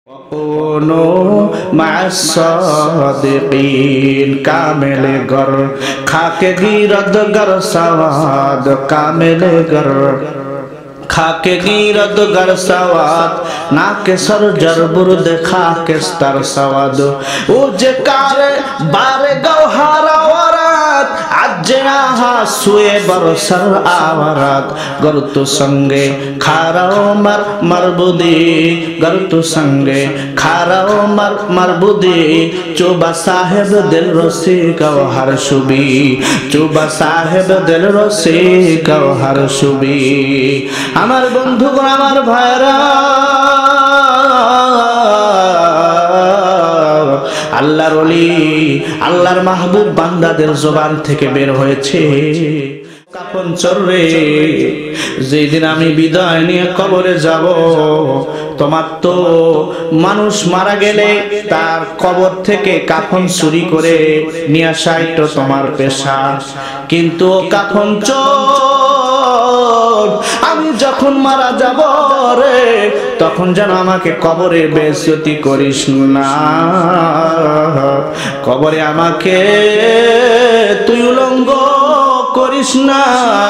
कामिल गर खाके गिरद गर सवाद कामिल गर खाके गिरद गर सवाद ना के सर जरबुर देखा के स्तर सवाद ओ जे कारे बारे गौहारा वरात आज आहा सुए बरसर आवरात गर तु संगे खाराओ मर मरबुदी गर तु संगे खाराओ मर मरबुदी चोबा साहेब दिल रसी गौहर शुबी चोबा साहेब दिल रसी गौहर शुबी আমার বন্ধুগণ আমার ভাইরা আল্লাহর ওলি আল্লাহর মাহবুব বান্দাদের জবান থেকে বের হয়েছে কাফন চররে যেদিন আমি বিদায় নিয়ে কবরে যাব তোমার তো মানুষ মারা গেলে তার কবর থেকে কাফন চুরি করে নিয়ে আসাই তো তোমার পেশা কিন্তু কাফন চোর আমি যখন মারা যাব রে তখন যেন আমাকে কবরে বেইজ্জতি করিস না কবরে আমাকে তুই উলঙ্গ করিস না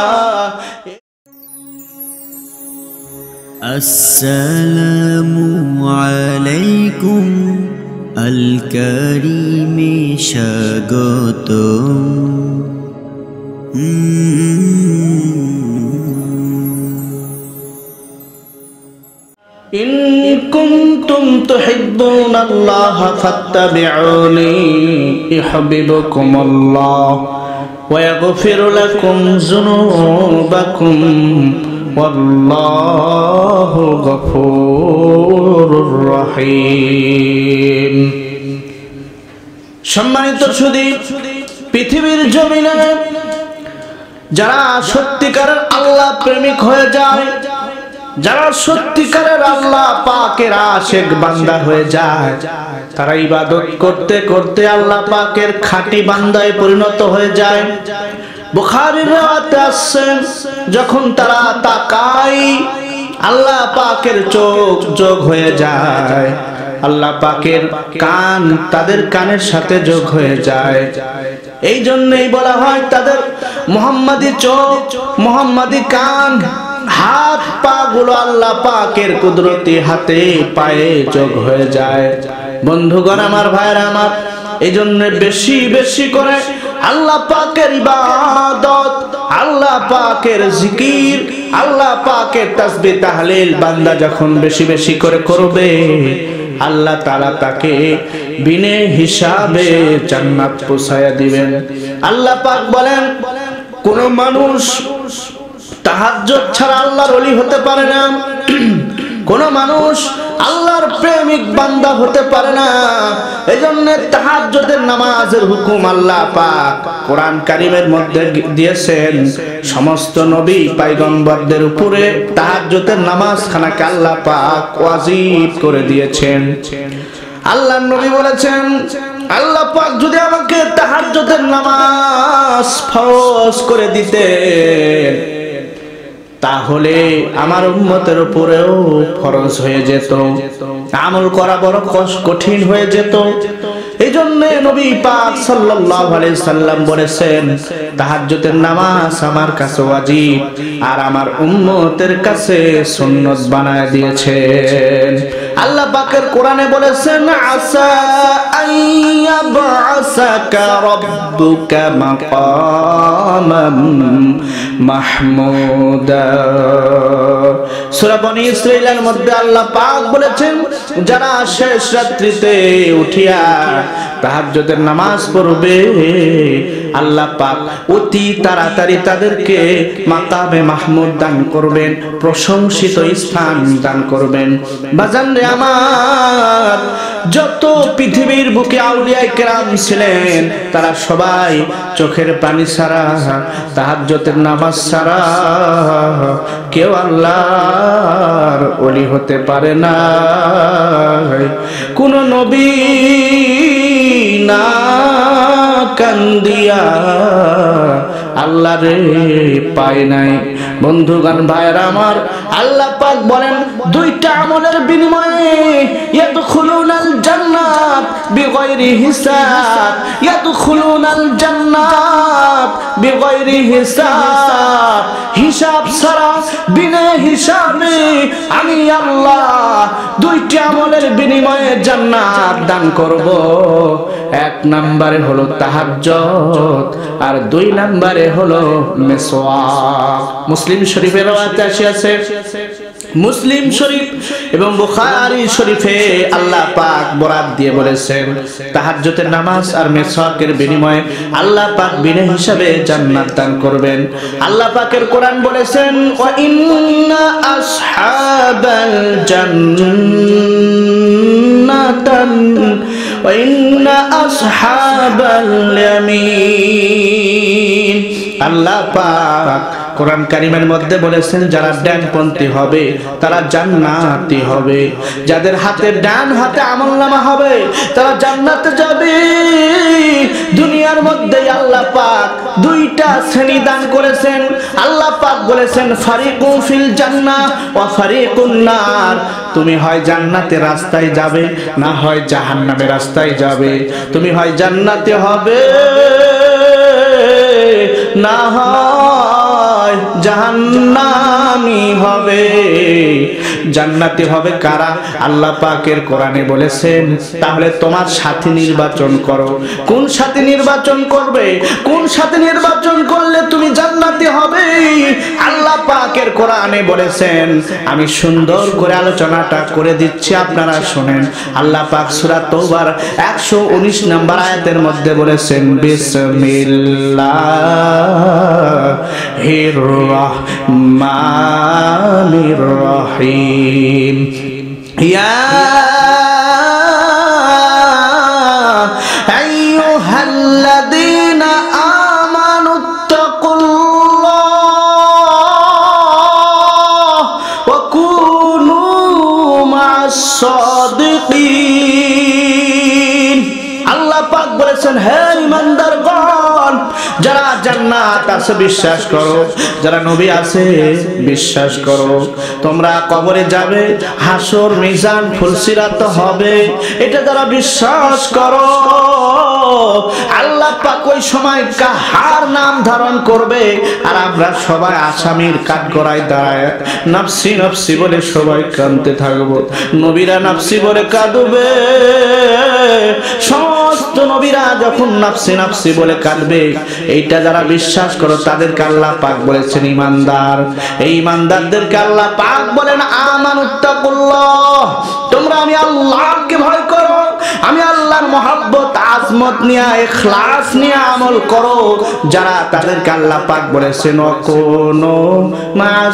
আসসালামু আলাইকুম আল কারীমে স্বাগতম إن كنتم تحبون الله فاتبعوني يحببكم الله ويغفر لكم ذنوبكم والله غفور رحيم সম্মানিত সুধী পৃথিবীর জমিনে যারা সত্যিকারের আল্লাহ প্রেমিক হয়ে যায় যারা সত্যিকারের আল্লাহ পাকের আশিক বান্দা হয়ে যায় তারা ইবাদত করতে করতে আল্লাহ পাকের খাঁটি বান্দায় পরিণত হয়ে যায় বুখারীর riwayate আছে যখন তারা তাকায় আল্লাহ পাকের চোখ যোগ হয়ে যায় আল্লাহ পাকের কান তাদের কানের সাথে যোগ হয়ে যায় এই জন্যই বলা হয় তাদের মুহাম্মাদি চোখ মুহাম্মাদি কান হাত পা গুলো আল্লাহ পাকের কুদরতি হাতে পায়ে যোগ হয়ে যায় বন্ধুগণ আমার ভাইরা আমার এইজন্য বেশি বেশি করে আল্লাহ পাকের ইবাদত আল্লাহ পাকের জিকির আল্লাহ পাকের তাসবিহ তাহলিল বান্দা যখন বেশি বেশি করে করবে আল্লাহ তাআলা তাকে বিনে হিসাবে জান্নাত পৌঁছায়া দিবেন আল্লাহ পাক বলেন কোন মানুষ তাহাজ্জুদ ছাড়া আল্লাহর ওলি হতে পারে না কোন মানুষ আল্লাহর প্রেমিক বান্দা হতে পারে না এজন্য তাহাজ্জুদের নামাজের হুকুম আল্লাহ পাক কোরআন কারীমের মধ্যে দিয়েছেন সমস্ত নবী পয়গম্বরদের উপরে তাহাজ্জুদের নামাজ খানাকে আল্লাহ পাক ওয়াজিব করে দিয়েছেন আল্লাহর নবী বলেছেন আল্লাহ পাক যদি আমাকে তাহাজ্জুদের নামাজ ফরজ করে দিতেন তাহলে আমার উম্মতের উপরেও ফরজ হয়ে যেত আমল করা বড় কঠিন হয়ে যেত এইজন্য নবী পাক সাল্লাল্লাহু আলাইহি সাল্লাম বলেছেন তাহাজ্জুদের নামাজ আমার কাছে ওয়াজিব আর আমার উম্মতের কাছে সুন্নাত বানায় দিয়েছেন আল্লাহ পাকের কোরআনে বলেছেন আসা আইয়াবআসাকা রাব্বুকা মাকামাম মাহমুদা সূরা বনী ইসরাঈলের মধ্যে আল্লাহ পাক বলেছেন যারা শেষ রাত্রিতে উঠিয়া তাহাজ্জুদের নামাজ পড়বে আল্লাহ পাক অতি তাড়াতাড়ি তাদেরকে মাকামে মাহমুদ দান করবেন প্রশংসিত স্থান দান করবেন বাজান রে আমার যত পৃথিবীর বুকে আউলিয়া কেরাম ছিলেন তারা সবাই চোখের পানি ছাড়া তাহাজ্জুদের নামাজ ছাড়া কেউ আল্লাহর ওলি হতে পারে না কোন নবী না কান্দিয়া আল্লাহ রে পায় নাই বন্ধুগণ ভাইরা আমার, আল্লাহ পাক বলেন দুইটা আমলের বিনিময়ে ইয়াদখুলুনাল জান্নাত বিগাইরি হিসাব, ইয়াদখুলুনাল জান্নাত বিগাইরি হিসাব, হিসাব ছাড়া বিনা হিসাবে আমি আল্লাহ দুইটা আমলের বিনিময়ে জান্নাত দান করব। এক নম্বরে হলো তাহাজ্জুদ আর দুই নম্বরে হলো মিসওয়াক। মুসলিম শরীফের রওয়ায়াত আছে, মুসলিম শরীফ এবং বুখারী শরীফে আল্লাহ পাক বরাত দিয়ে বলেছেন তাহাজ্জুদের নামাজ আর মিসওয়াকের বিনিময়ে আল্লাহ পাক বিনা হিসাবে জান্নাত দান করবেন। আল্লাহ পাকের কোরআন বলেছেন ওয়া ইন্না আসহাবাল জান্নাতান ওয়া ইন্না আসহাবাল ইয়ামিন। আল্লাহ পাক কোরআন কারীমের মধ্যে বলেছেন যারা ডানপন্থী হবে তারা জান্নাতি হবে, যাদের হাতে ডান হাতে আমলনামা হবে তারা জান্নাতে যাবে। দুনিয়ার মধ্যে আল্লাহ পাক দুইটা শ্রেণী দান করেছেন। আল্লাহ পাক বলেছেন ফারিকুন ফিল জান্নাহ ওয়া ফারিকুন নার। তুমি হয় জান্নাতের রাস্তায় যাবে, না হয় জাহান্নামের রাস্তায় যাবে। তুমি হয় জান্নাতে হবে, না হয় জাহান্নামী হবে। জান্নাতি হবে কারা? আল্লাহ পাকের কোরআনে বলেছেন তাহলে তোমার সাথী নির্বাচন করো। কোন সাথী নির্বাচন করবে? কোন সাথী নির্বাচন করলে তুমি জান্নাতি হবে? আল্লাহ পাকের কোরআনে বলেছেন, আমি সুন্দর করে আলোচনাটা করে দিচ্ছি, আপনারা শুনেন। আল্লাহ পাক সূরা তাওবার 119 নম্বর আয়াতের মধ্যে বলেছেন বিসমিল্লাহির রহমানির রহিম। ইয়া আইয়ুহাল্লাযীনা আমানুত্তাকুল্লাহ ওয়া কুনু মা'আস সাদিকিন। আল্লাহ পাক বলেছেন হে ঈমানদারগণ, যারা জান্নাত আছে বিশ্বাস করো, যারা নবী আছে বিশ্বাস করো, তোমরা কবরে যাবে, হাসর মিজান ফুলসিরাত হবে, এটা যারা বিশ্বাস করো, আল্লাহ পাক ওই সময় কাহার নাম ধারণ করবে আর আমরা সবাই আসামির কাঠগড়ায় দাঁড়ায় নাফসি নাফসি বলে সবাই কাঁদতে থাকবো। নবীরা নাফসি বলে কাঁদবে, সমস্ত নবীরা যখন নাফসি নাফসি বলে কাঁদবে, এইটা যারা বিশ্বাস করো তাদেরকে আল্লাহ পাক বলেছেন ঈমানদার। এই ঈমানদারদেরকে আল্লাহ পাক বলেন আমানুত্তাকুল্লাহ, তোমরা আমি আল্লাহকে ভয় করো, আমি আল্লাহর মহব্বত আজমত নিয়ে ইখলাস নিয়ে আমল করো। যারা তাদেরকে আল্লাহ পাক বলেছেন ওয়াকুনু মা'আস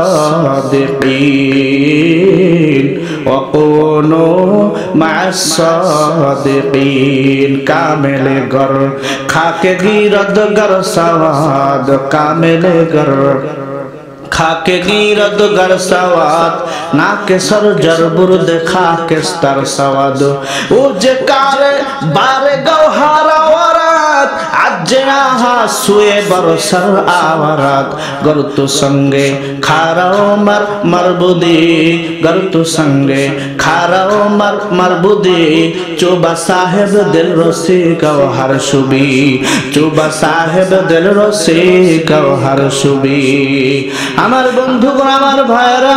সাদিকিন ওয়াকুনু মা'আস সাদিকিন। কামেলে গর খাকে গিরদ গর সওয়াদ, কামেলে গর खाके गिरद गर सवाद ना के सर जरबुर देखा के स्तर सवाद उजे कारे बारे गौहारा वरात आज आहा सुए बरसर आवरात गर तू संगे खाराओ मर मरबुदी गर तू संगे खाराओ मर मरबुदी चुबा साहेब दिल रसी गौहर शुबी चुबा साहेब दिल रसी गौहर शुबी। আমার বন্ধুগণ, আমার ভাইরা,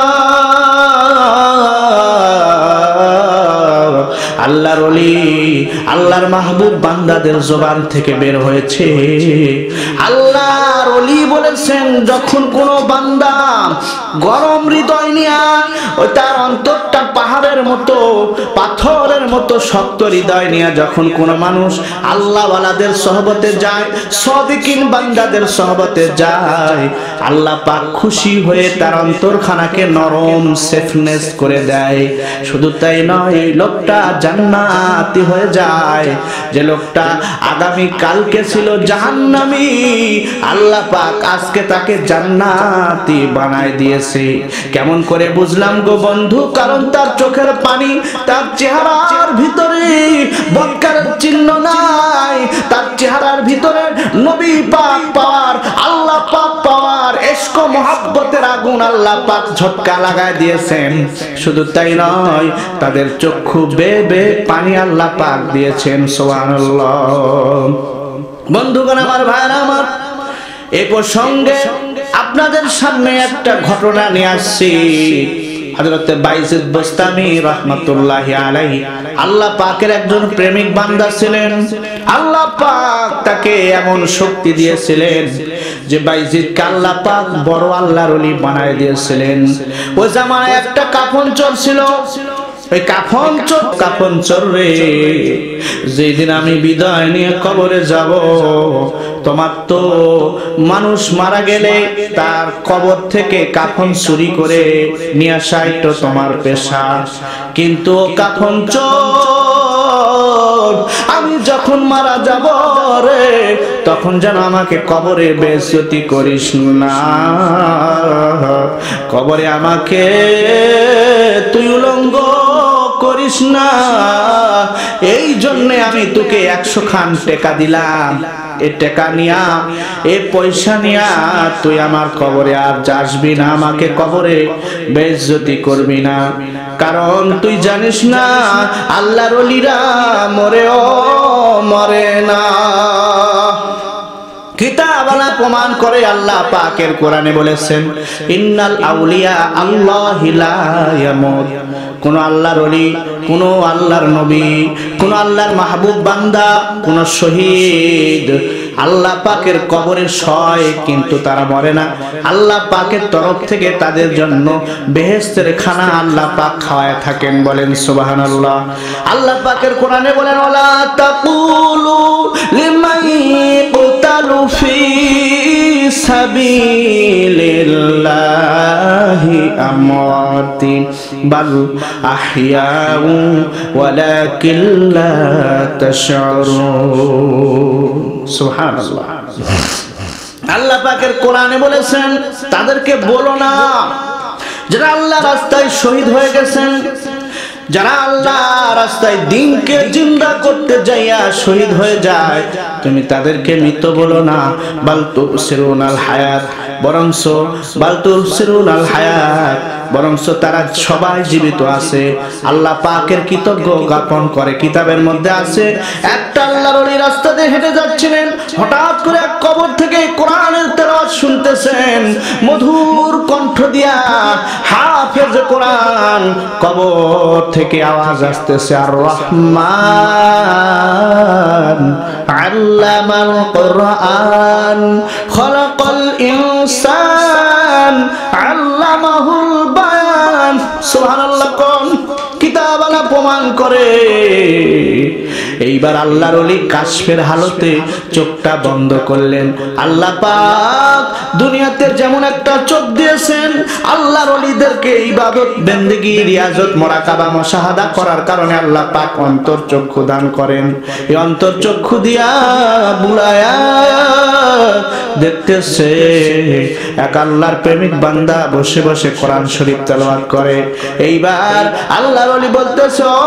আল্লাহর ওলি, আল্লাহর মাহবুব বান্দাদের জবান থেকে বের হয়েছে। আল্লাহর ওলি বলেছেন যখন কোন বান্দা গরম হৃদয় নিয়ে ওই তার অন্তরটা পাহাড়ের মতো পাথরের মতো শক্ত হৃদয় নিয়ে যখন কোন মানুষ আল্লাহওয়ালাদের সহবতে যায়, সাদিকিন বান্দাদের সহবতে যায়, আল্লাহ পাক খুশি হয়ে তার অন্তরখানাকে নরম সেফনেস করে দেয়। শুধু তাই নয়, এই লোকটা জান্নাতি হয়ে যায়। যে লোকটা আগামী কালকে ছিল জাহান্নামী, আল্লাহ পাক আজকে তাকে জান্নাতি বানায় দিয়েছে। কেমন করে বুঝলাম গো বন্ধু? কারণ তার চোখের পানি, তার চেহারার ভিতরে বৎকারের চিহ্ন নাই, তার চেহারার ভিতরে নবী পাক পাওয়ার, আল্লাহ পাক পাওয়ার, ইশক আগুন আল্লাহ পাক ঝটকা লাগায় দিয়েছেন। শুধু তাই নয়, তাদের চক্ষু বেয়ে বেয়ে পানি আল্লাহ পাক দিয়েছেন। সুবহানাল্লাহ। বন্ধুগণ আমার, ভাইরা আমার, এই প্রসঙ্গে আপনাদের সামনে একটা ঘটনা নিয়ে আসছি। হযরত বাইজিদ বুস্তামি রাহমাতুল্লাহি আলাইহি আল্লাহ পাকের একজন প্রেমিক বান্দা ছিলেন। আল্লাহ পাক তাকে এমন শক্তি দিয়েছিলেন যে বাইজিদকে আল্লাহ পাক বড় আল্লাহর ওলি বানায় দিয়েছিলেন। ওই জামানায় একটা কাফন চলছিল। ওই কাফন চোর রে, যেদিন আমি বিদায় নিয়ে কবরে যাব, তোমার তো মানুষ মারা গেলে তার কবর থেকে কাফন চুরি করে নিয়ে আসাই তো তোমার পেশা। কিন্তু কাফন চোর, আমি যখন মারা যাব রে, তখন যেন আমাকে কবরে বেইজ্জতি করিস না। কবরে আমাকে তুই উলঙ্গ করিস না। এই জন্য আমি তোকে 100 খান টাকা দিলাম। এই টাকা নিয়া, এই পয়সা নিয়া তুই আমার কবরে আর যাসবি না, আমাকে কবরে বেইজ্জতি করবি না। কারণ তুই জানিস না আল্লাহর ওলিরা মরেও মরে না। কিতাব আল্লাহ প্রমাণ করে, আল্লাহ পাকের কোরআনে বলেছেন, ইন্নাল আউলিয়া আল্লাহি লা ইয়ামুত। কোন আল্লাহর ওলি, কোন আল্লাহর নবী, কোন আল্লাহর মাহবুব বান্দা, কোন শহীদ আল্লাহ পাকের কবরে শয়, কিন্তু তারা মরে না। আল্লাহ পাকের তরফ থেকে তাদের জন্য বেহেশতের খানা আল্লাহ পাক খাওয়ায় থাকেন। বলেন সুবহানাল্লাহ। আল্লাহ পাকের কোরআনে বলেন, ওয়ালা তাকুলু লিমান ইয়াকতালু ফি সাবিলিল্লাহি আমওয়াতিন বাল আহইয়াউ ওয়ালাকিন লা তাশউরুন। সুবহানাল্লাহ। আল্লাহ পাকের কোরআনে বলেছেন, তাদেরকে বলো না যারা আল্লাহ রাস্তায় শহীদ হয়ে গেছেন, যারা আল্লাহ রাস্তায় দ্বীনকে জিন্দা করতে যাইয়া শহীদ হয়ে যায়, তুমি তাদেরকে মৃত বলো না। বাল তুসিরুনাল হায়াত, বরংস বাল তুসিরুনাল হায়াত, বরংস তারা সবাই জীবিত আছে। আল্লাহ পাকের কৃতজ্ঞ জ্ঞাপন করে। কিতাবের মধ্যে আছে, একটা আল্লাহর ওলি রাস্তা দিয়ে হেঁটে যাচ্ছিলেন, হঠাৎ করে এক কবর থেকে কোরআনের তেলাওয়াত শুনতেছেন। মধুর কণ্ঠ দিয়া হাফেজ কোরআন কবর থেকে আওয়াজ আসতেছে, আর রহমান আল্লামাল কোরআন খলাকাল ইনসান আল্লামাহুল বায়ান। সুবহানাল্লাহ। কোন কিতাব আল্লাহ প্রমাণ করে। এইবার আল্লাহর ওলি কাশফের হালতে চোখটা বন্ধ করলেন। আল্লাহ পাক দুনিয়াতে যেমন একটা চোখ দিয়েছেন, আল্লাহর ওলিদেরকে ইবাদত, বন্দেগী, রিয়াজত, মুরাকাবা, মুশাহাদা করার কারণে আল্লাহ পাক অন্তর চক্ষু দান করেন। এই অন্তর চক্ষু দিয়া বুলায়া দেখতেছে এক আল্লাহর প্রেমিক বান্দা বসে বসে কোরআন শরীফ তেলাওয়াত করে। এইবার আল্লাহর ওলি বলতেছে, ও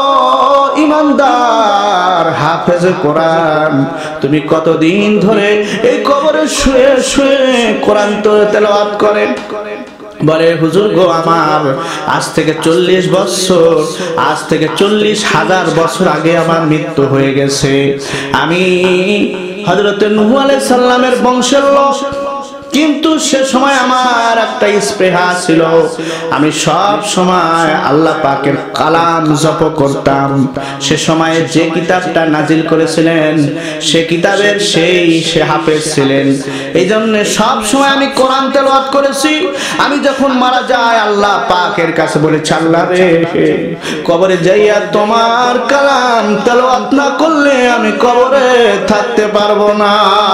ইমানদার হাফেজ কোরআন, তুমি কতদিন ধরে এই কবরে শুয়ে শুয়ে কোরআন তেলাওয়াত করেন? বলে, হুজুর গো, আমার আজ থেকে 40 বছর, আজ থেকে 40,000 বছর আগে আমার মৃত্যু হয়ে গেছে। আমি হযরত নূহ আলাইহিস সালামের বংশের লোক, কিন্তু সে সময় আমার একটা স্পৃহা ছিল, আমি সব সময় আল্লাহ পাকের কালাম জপ করতাম। সে সময়ে যে কিতাবটা নাজিল করেছিলেন সে কিতাবের সে হাফেজ ছিলেন। এই জন্য সব সময় আমি কোরআন তেলাওয়াত করেছি। আমি যখন মারা যাই আল্লাহ পাকের কাছে বলেছি, আল্লাহ রে, কবরে যাইয়া তোমার কালাম তেলাওয়াত না করলে আমি কবরে থাকতে পারবো না।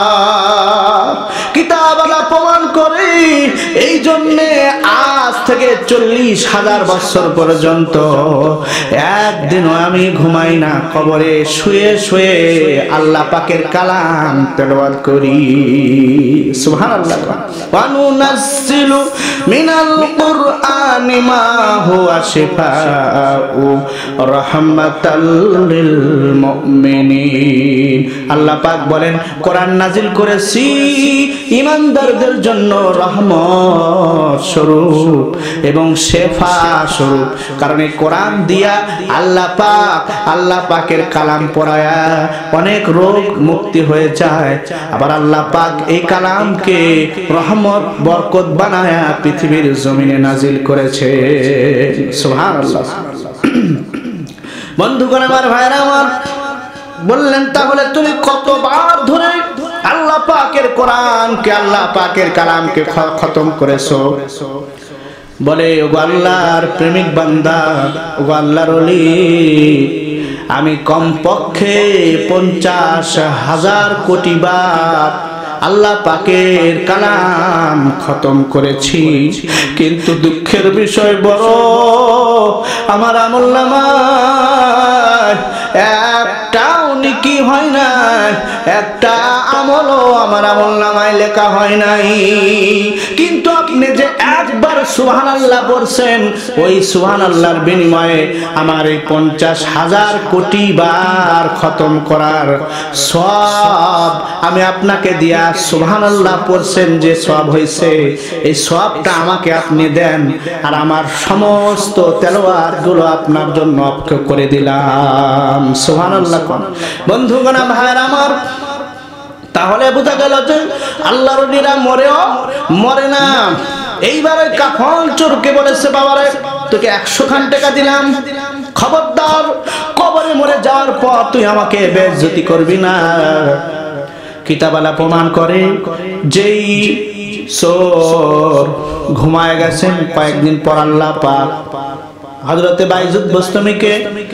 কিতাব আল্লাহ প্রমাণ করে। এই জন্য আজ থেকে 40,000 বছর পর্যন্ত এক একদিনও আমি ঘুমাই না, কবরে শুয়ে শুয়ে আল্লাহ পাকের কালাম তেলাওয়াত করি। সুবহানাল্লাহ। ওয়া নুনাজ্জিলু মিনাল কুরআনি মা হুয়া শিফাউ রাহমাতাল লিল মুমিনিন। আল্লাহ পাক বলেন কোরআন নাজিল করেছি ঈমানদারদের জন্য রহমত স্বরূপ এবং শেফা স্বরূপ। কারণ এই কোরআন দিয়া আল্লাহ পাকের কালাম পড়ায়া অনেক রোগ মুক্তি হয়ে যায়। আবার আল্লাহ পাক এই কালামকে রহমত বরকত বানায়া পৃথিবীর জমিনে নাজিল করেছে। সুবহানাল্লাহ। বন্ধুগণ আমার, ভাইরা আমার, বললেন তাহলে তুমি কতবার ধরে আল্লাহ পাকের কোরআনকে, আল্লাহ পাকের কালামকে খতম করেছো? বলে ওগো আল্লাহর প্রেমিক বান্দা, ওগো আল্লাহর ওলি, আমি কমপক্ষে 50,000 কোটি বার আল্লাহ পাকের কালাম খতম করেছি। কিন্তু দুঃখের বিষয় বড়, আমার আমলনামায় একটাও নেকি হয় না, একটা আমলও আমার আমলনামায় লেখা হয় নাই। কিন্তু আপনি যে একবার সুবহানাল্লাহ বলছেন, ওই সুবহানাল্লাহর বিনিময়ে আমার এই 50,000 কোটি বার খতম করার সওয়াব আমি আপনাকে দিয়া, সুবহানাল্লাহ পড়ছেন যে সওয়াব হইছে, এই সওয়াবটা আমাকে আপনি দেন, আর আমার সমস্ত তেলাওয়াত গুলো আপনার জন্য অক্ষয় করে দিলাম। সুবহানাল্লাহ। বন্ধুগণ, ভাইরা আমার, তাহলে বোঝা গেল যে আল্লাহর ওলিরা মরেও মরে না। এইবার ওই কাফন চোরকে বলেছে, বাবারে তোকে 100 খান টাকা দিলাম, খবরদার কবরে মরে যাওয়ার পর তুই আমাকে বেইজ্জতি করবি না। কিতাবালা প্রমাণ করে যেই চোর ঘুমায় গেছেন, কয়েকদিন পর আল্লাহ পাক হযরতে বাইজুদ বোস্তামীকে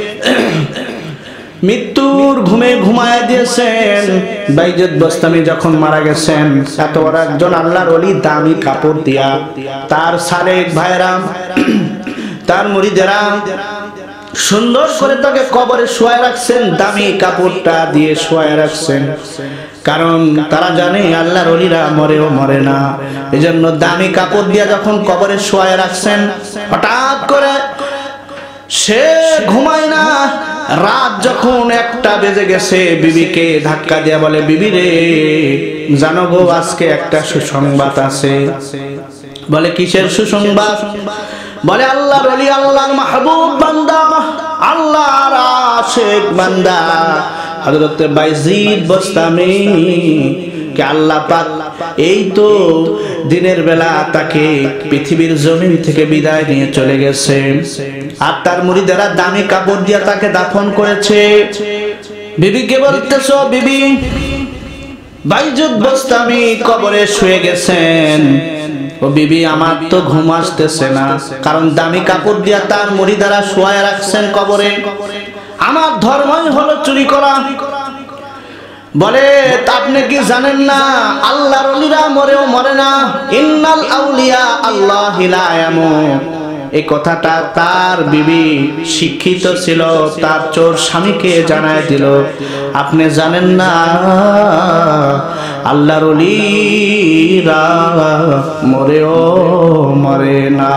মৃত্যুর ঘুমে ঘুমায় দিয়েছেন। বাইজুদ বোস্তামী যখন মারা গেছেন, এত বড় একজন আল্লাহর ওলি দামি কাপড় দিয়া তার সালেক ভাইরা, তার মুরিদেরা সুন্দর করে তাকে কবরে শোয়ায় রাখছেন, দামি কাপড়টা দিয়ে শোয়ায় রাখছেন। কারণ তারা জানে আল্লাহর ওলিরা মরেও মরে না, এজন্য দামি কাপড় দিয়ে যখন কবরে শোয়ায় রাখছেন, হঠাৎ করে সে ঘুমায় না। রাত যখন 1টা বেজে গেছে, বিবিকে ধাক্কা দিয়া বলে, বিবি রে, জানো গো আজকে একটা সুসংবাদ আছে। বলে কিসের সুসংবাদ? বলে আল্লাহর ওলি, আল্লাহর মাহবুব বান্দা, আল্লাহর আশিক বান্দা হযরত বাইজিদ বোস্তামী কে আল্লাহ পাক এই তো দিনের বেলা তাকে পৃথিবীর জমিন থেকে বিদায় নিয়ে চলে গেছে, আর তার মুরিদেরা দামি কাপড় দিয়ে তাকে দাফন করেছে। বিবিকে বলতেছো, বিবি বাইজিদ বোস্তামী কবরে শুয়ে গেছেন। ও বিবি, আমার তো ঘুম আসতেছে না, কারণ দামি কাপড় দিয়ে তার মুরিদেরা শোয়ায় রাখছেন কবরে। আমার ধর্মই হলো চুরি করা। বলে আপনি কি জানেন না আল্লাহর ওলিরা মরেও মরে না? ইন্নাল আউলিয়া আল্লাহি লা ইয়ামুত। এই কথাটা তার বিবি শিক্ষিত ছিল, তার চোর স্বামীকে জানায় দিল। আপনি জানেন না আল্লাহর ওলিরা মরেও মরে না।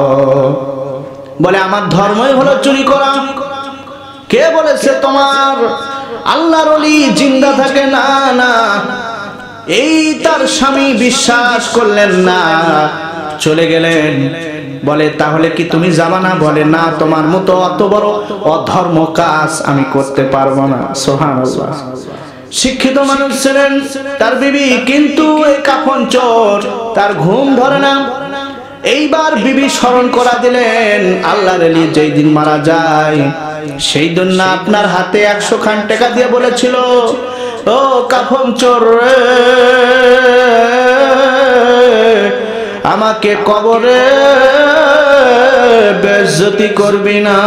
বলে আমার ধর্মই হলো চুরি করা। কে বলেছে তোমার আল্লাহর ওলি জিন্দা থাকে? না না, এই তার স্বামী বিশ্বাস করলেন না, চলে গেলেন। বলে তাহলে কি তুমি যাবা না? বলে না, তোমার মতো অত বড় অধর্ম কাজ আমি করতে পারবো না। সুবহানাল্লাহ। শিক্ষিত মানুষ ছিলেন তার বিবি, কিন্তু এই কাফন চোর, তার ঘুম ধরে না। এইবার বিবি স্মরণ করা দিলেন, আল্লাহর ওলি যেই দিন মারা যায় সেই দিন না আপনার হাতে 100 খান টাকা দিয়ে বলেছিল, ও কাফন চোর, আমাকে কবরে বেইজ্জতি করবি না।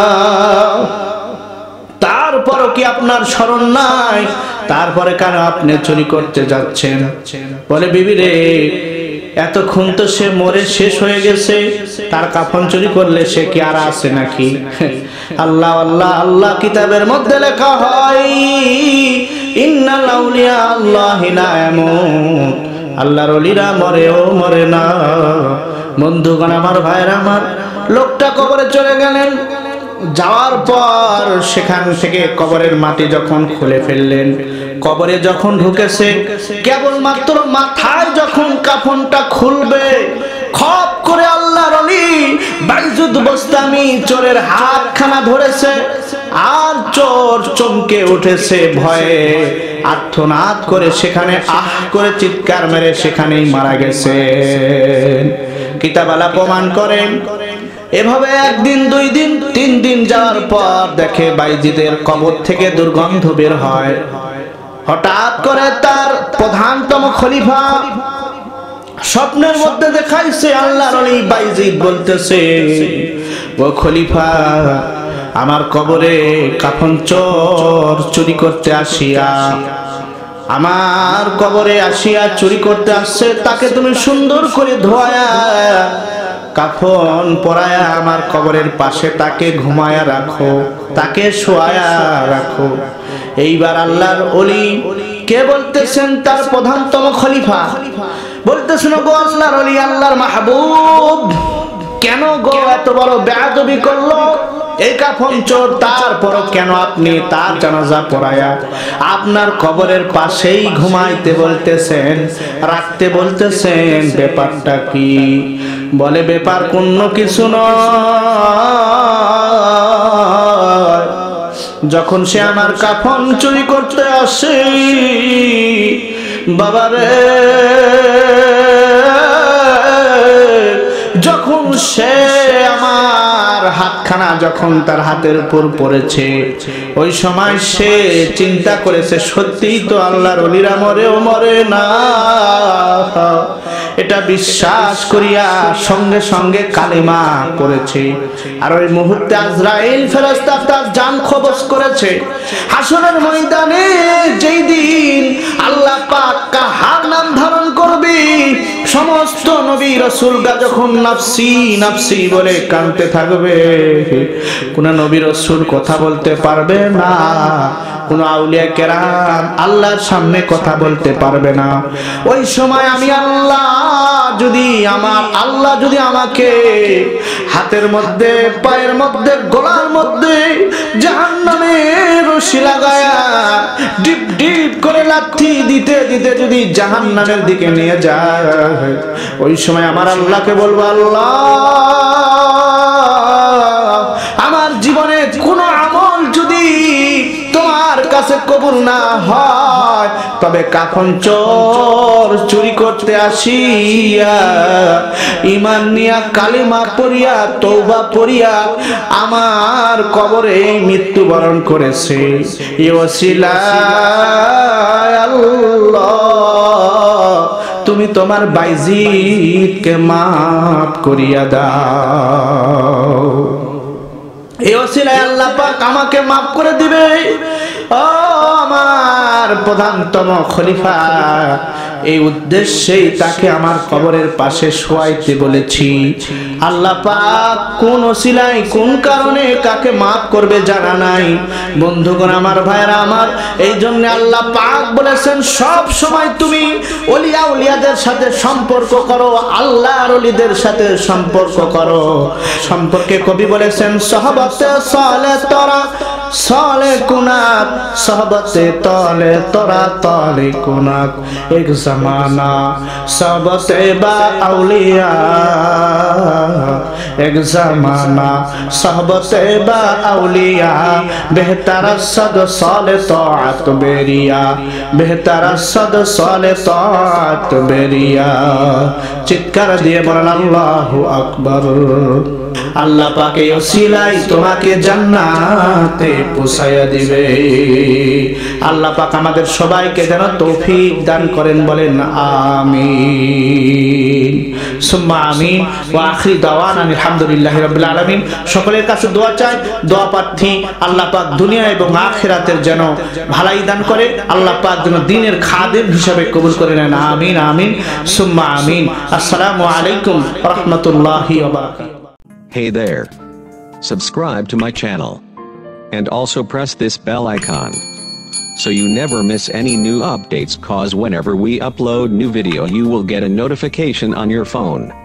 তারপরও কি আপনার স্মরণ নাই? তারপরে কেন আপনি চুরি করতে যাচ্ছেন? বলে বিবি রে, এতক্ষণ তো সে মরে শেষ হয়ে গেছে, তার কাফন চুরি করলে সে কি আর আছে নাকি? আল্লাহ আল্লাহ আল্লাহ কিতাবের মধ্যে লেখা হয় ইন্নাল আউলিয়া আল্লাহি লা ইয়ামুত, আল্লাহর ওলিরা মরেও মরে না। বন্ধুগণ আমার, ভাইরা আমার, লোকটা কবরে চলে গেলেন। যাওয়ার পর সেখান থেকে কবরের মাটি যখন খুলে ফেললেন, কবরে যখন ঢুকেছে, কেবলমাত্র মাথায় যখন কাফনটা খুলবে, খপ করে আল্লাহর ওলি বাইজুদ বোস্তামি চোরের হাতখানা ধরেছে, আর চোর চমকে উঠেছে ভয়ে, আর্তনাদ করে সেখানে আহ করে চিৎকার মেরে সেখানেই মারা গেছে। কিতাবালা প্রমাণ করেন। এভাবে একদিন, 2 দিন, 3 দিন যাওয়ার পর দেখে বাইজিদের কবর থেকে দুর্গন্ধ বের হয়। হঠাৎ করে তার প্রধানতম খলিফা স্বপ্নের মধ্যে দেখাইছে, আল্লাহর ওলি বাইজিদ বলতেছে, ও খলিফা, আমার কবরে কাফন চোর চুরি করতে আসিয়া, আমার কবরে আসিয়া চুরি করতে আসছে, তাকে তুমি সুন্দর করে ধোয়া কাফন পরায়া আমার কবরের পাশে তাকে ঘুমায়া রাখো, তাকে শোয়ায়া রাখো। এইবার আল্লাহর ওলি কে বলতেছেন? তার প্রধানতম খলিফা বলতেছেন, গো আল্লাহর ওলি, আল্লাহর মাহবুব, কেন গো এত বড় বেয়াদবি করলো এই কাফন চোর? তারপরও কেন আপনি তার জানাজা পড়ায়া আপনার কবরের পাশেই ঘুমাইতে বলতেছেন, রাখতে বলতেছেন? ব্যাপারটা কি? বলে, ব্যাপার কোনো কিছু নয়। যখন সে আমার কাফন চুরি করতে আসে, বাবারে, যখন সে আমার হাতখানা যখন তার হাতের উপর পড়েছে, ওই সময় সে চিন্তা করেছে, সত্যিই তো আল্লাহর ওলিরা মরেও মরে না। এটা বিশ্বাস করিয়া সঙ্গে সঙ্গে কালেমা করেছে। আর ওই মুহূর্তে আজরাইল ফেরেশতা তার জান কবজ করেছে। হাসরের ময়দানে যেই দিন আল্লাহ পাক কাহার নাম ধারণ করবে, সমস্ত নবী রাসূলরা যখন নাফসি নাফসি বলে কাঁদতে থাকবে, কোন নবী রাসূল কথা বলতে পারবে না, কোন আউলিয়া কেরাম আল্লাহর সামনে কথা বলতে পারবে না। ওই সময় আমি আল্লাহ যদি আমাকে হাতের মধ্যে, পায়ের মধ্যে, গলার মধ্যে জাহান্নামের রশি লাগায়া ডিপ ডিপ করে লাথি দিতে দিতে যদি জাহান্নামের দিকে নিয়ে যায়, ওই সময় আমার আল্লাহকে বলবো, আল্লাহ, আমার জীবনে কোনো আমল যদি তোমার কাছে কবুল না হয়, তবে কাফন চোর চুরি করতে আসিয়া ঈমান নিয়া কালিমা পড়িয়া তওবা পড়িয়া আমার কবরে মৃত্যুবরণ করেছে, এই ওসিলায় আল্লাহ তুমি তোমার বাইজিদকে মাফ করিয়া দাও। এই ওসিলায় আল্লাহ পাক আমাকে মাফ করে দিবে। ও আমার প্রধানতম খলিফা, এই উদ্দেশ্যেই তাকে আমার কবরের পাশে শোয়াইতে বলেছি। আল্লাহ পাক কোন ওসিলায় কোন কারণে কাকে মাফ করবে জানা নাই। বন্ধুগণ আমার, ভাইরা আমার, এই জন্য আল্লাহ পাক বলেছেন, সব সময় তুমি ওলিয়া উলিয়াদের সাথে সম্পর্ক করো, আল্লাহর ওলিদের সাথে সম্পর্ক করো। সম্পর্কে কবি বলেছেন, সহবতে সালে তোরা সালে কুনাক, সহবতে তলে তোরা তলে কুনাক, এক জমানা সহবতে বা আউলিয়া, এক জমানা সহবতে বা আউলিয়া, বেহতার সদ সালে তাআত বেরিয়া, বেহতার সদ সালে তাআত বেরিয়া। চিৎকার দিয়ে বলেন আল্লাহু আকবার। আল্লাহ পাক এই ওসিলায় তোমাকে জান্নাতে পৌঁছায়া দিবে। আল্লাহ পাক আমাদের সবাইকে যেন তৌফিক দান করেন, বলেন আমিন সুম্মা আমিন। ওয়া আখিরি দাওয়ানা আলহামদুলিল্লাহি রাব্বিল আলামিন। সকলের কাছে দোয়া চাই, দোয়া প্রার্থী আল্লাহ পাক দুনিয়া এবং আখিরাতের যেন ভালাই দান করে, আল্লাহ পাক যেন দ্বীনের খাদেম হিসাবে কবুল করে নেন, আমিন আমিন সুম্মা আমিন। আসসালামু আলাইকুম ওয়া রাহমাতুল্লাহি ওয়া বারাকাতুহু। Hey there. Subscribe to my channel. And also press this bell icon, so you never miss any new updates, cause whenever we upload new video you will get a notification on your phone.